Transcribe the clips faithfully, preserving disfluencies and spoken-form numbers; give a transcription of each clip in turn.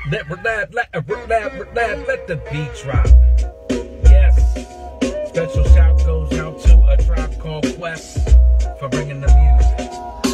Let let let let let let the beat drop. Yes. Special shout goes out to a tribe called Ɂ for bringing the music.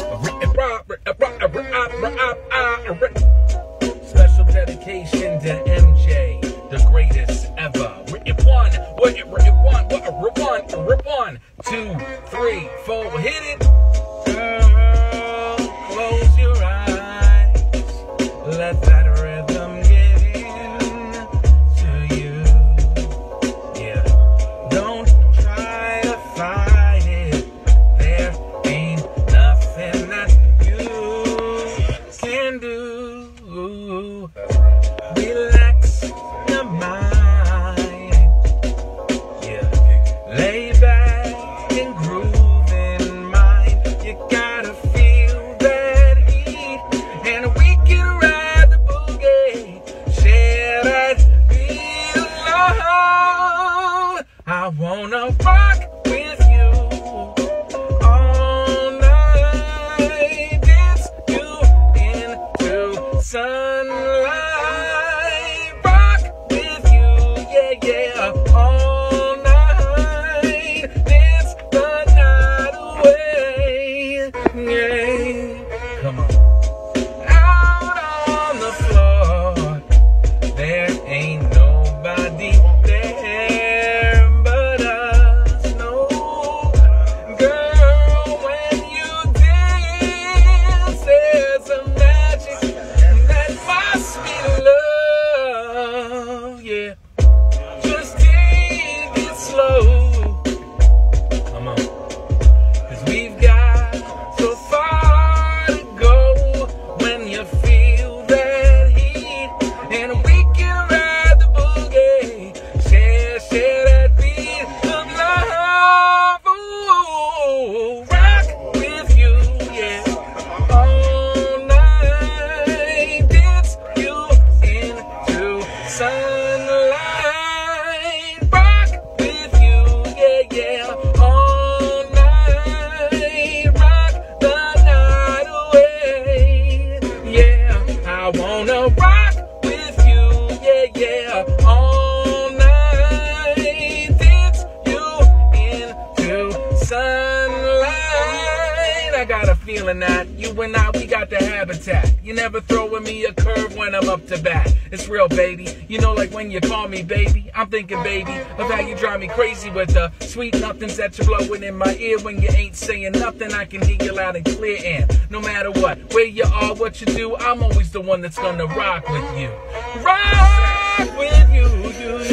Special dedication to M J, the greatest ever. One, what it one, what one, one, two, three, four, hit it. Girl, close your eyes. Let that rhythm get in to you. Yeah. Don't try to fight it. There ain't nothing that you can do. Relax your mind. Yeah. Lay back and groove in mind. You gotta feel that heat. And we can ride the boogie. Share that beat alone. I wanna rock with you all night. Dance you into sunlight. Rock with you, yeah, yeah, all night. Dance the night away, yeah. Come on. Out on the floor, there ain't nobody there but us, no. Girl, when you dance, there's a magic that must be love, yeah. Just take it slow. Come on. 'Cause we've got so far to go when you feel that heat. And we can ride the boogie. Share, share that beat of love. Ooh, rock with you, yeah. All night. Dance you into sunlight. Rock with you, yeah, yeah. All night. Rock the night away. Yeah, I wanna rock with you, yeah, yeah. All night. Dance you into sunlight. I got a feeling that you and I, we got the habitat. You never throwing me a curve when I'm up to bat. It's real, baby. You know, like when you call me baby, I'm thinking, baby, of how you drive me crazy with the sweet nothings that you're blowing in my ear when you ain't saying nothing. I can hear you loud and clear, and no matter what, where you are, what you do, I'm always the one that's gonna rock with you. Rock with you, you,